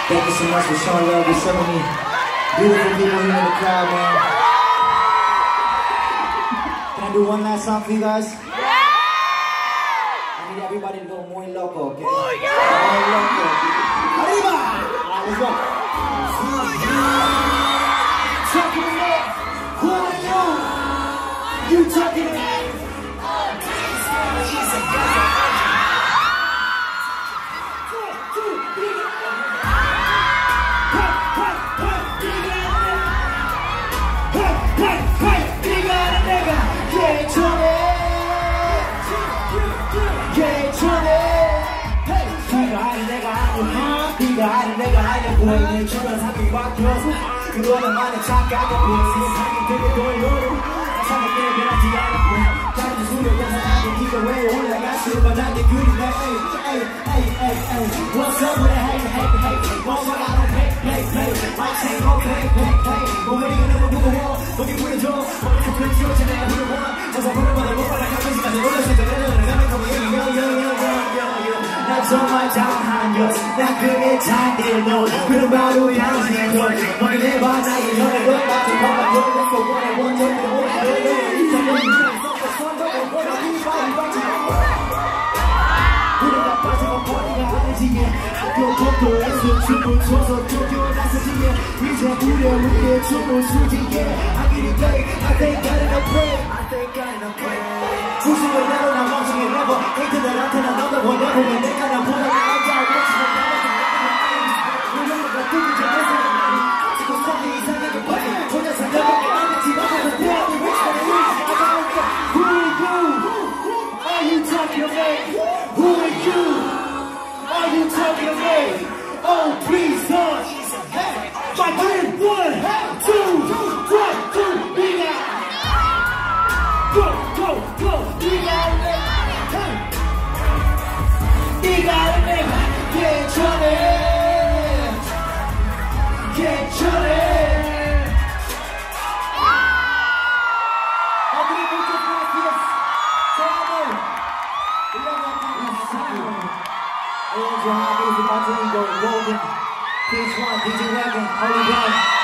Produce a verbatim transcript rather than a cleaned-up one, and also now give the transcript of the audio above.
Thank you so much for showing love. There's so many beautiful people here in the crowd, man. Can I do one last song for you guys? Yeah! I need everybody to go muy loco, okay? Oh, yeah! Muy loco. Arriba! Alright, let's go. Talking to me. Who are you? You talking to me? 아니 내가 하려고 해 처럼 삶이 바뀌어서 그거만의 착각에 보여 세상이 되게 돌려로 상상이 변하지 않았고 다른 수력에서 나도 네가 왜 올라갈수록 바닥에 그리네 에이 에이 에이 에이 What's up with a hey hey hey What's up I don't pay pay pay My chain gon' pay pay pay 뭐해리가 너무 무거워 거기 보여줘 머리가 펼쳐 내가 부르고 저서 부르마다 못 받아 가끔씩까지 올렸을 때 내려오는 가면 거기 요요요요요요 난 정말 장한 것 난 그게 잘돼 너 그런 바로 향해 너 너는 내봐 나의 연애를 나도 봐봐 너를 꼭 원해 원정을 원해 너를 이상한 선덕을 원해 이 바위 빠지 우리가 빠지고 머리가 하늘지게 학교 복도에서 춤을 춰서 쫓겨 나서지게 이제 무려 우리의 춤을 추지게 하기를 돼 I think I don't pray I think I don't pray 주식을 내로 난 멍청이 래퍼 헤이트들한테 난 너도 보내보면 내가 난 보내 Oh, please, son. Hey, my man, one, two, one, two, we got. Go, go, go, we got it. Hey, we got it, nigga. Get your name. Get your name. How can you do this, gracias? Te amo. We love you. And your hobby is about to go golden. P H one, D J Wagon, Holy God.